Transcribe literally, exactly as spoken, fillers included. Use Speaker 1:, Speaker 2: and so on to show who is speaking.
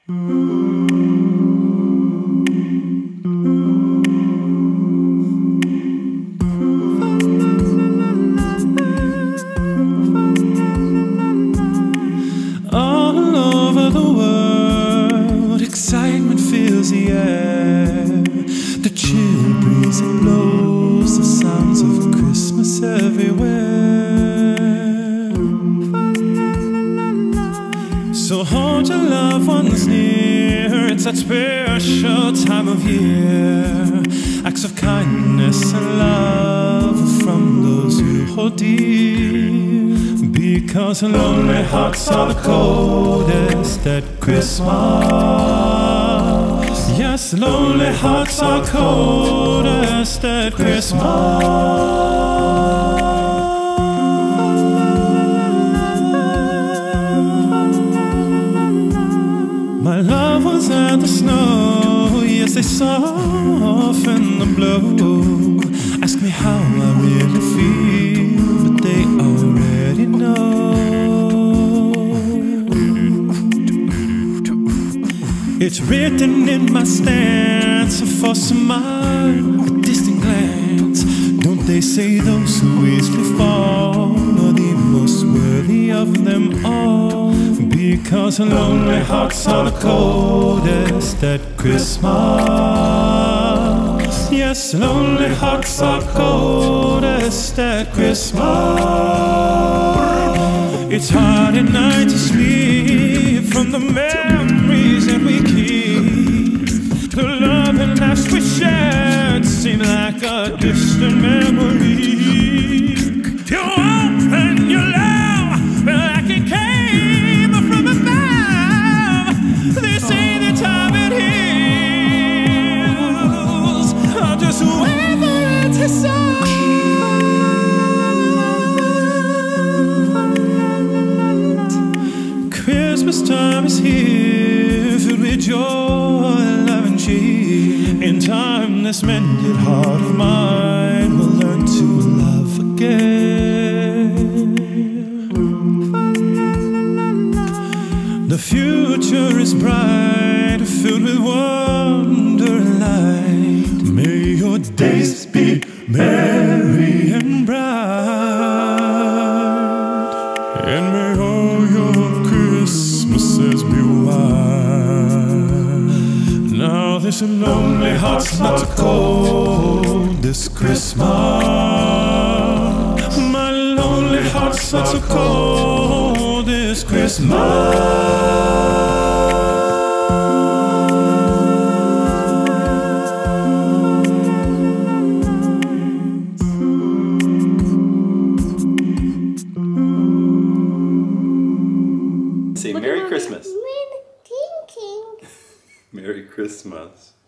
Speaker 1: All over the world, excitement fills the air. The chill breeze it blows, the sounds of Christmas everywhere. So hold your loved ones near, it's that special time of year. Acts of kindness and love from those who hold dear. Because lonely hearts are the coldest at Christmas. Yes, lonely hearts are coldest at Christmas. My love was at the snow, yes, they soften the blow. Ask me how I really feel, but they already know. It's written in my stance, a false smile, a distant glance. Don't they say those who easily fall are the most worthy of them all? Because lonely hearts are the coldest at Christmas. Yes, lonely hearts are coldest at Christmas. It's hard at night to sleep from the memories that we keep. The love and laughs we shared seem like a distant memory. You open your love like it came from above. They say the time it heals, I'll just wait for it to solve. Christmas time is here, filled with joy, love and cheer. In time this mended heart of mine will learn to love again. The future is bright, filled with wonder and light. May your days be merry and bright, and may all your Christmases be white. Now this lonely heart's not so cold this Christmas. My lonely heart's not so cold this Christmas.
Speaker 2: Say Merry Christmas. Merry Christmas.